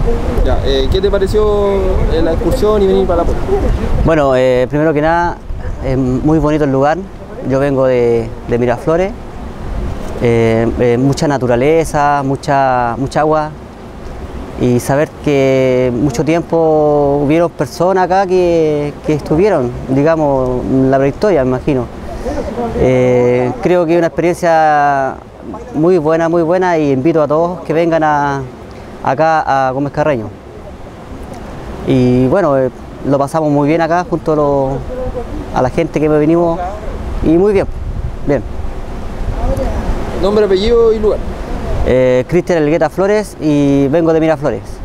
Ya, ¿qué te pareció la excursión y venir para la Puerta? Bueno, primero que nada, es muy bonito el lugar. Yo vengo de Miraflores, mucha naturaleza, mucha agua, y saber que mucho tiempo hubieron personas acá que estuvieron, digamos, en la prehistoria, me imagino. Creo que es una experiencia muy buena, y invito a todos que vengan acá a Gómez Carreño. Y bueno, lo pasamos muy bien acá junto a la gente que venimos, y muy bien, bien. Nombre, apellido y lugar. Cristian Elgueta Flores, y vengo de Miraflores.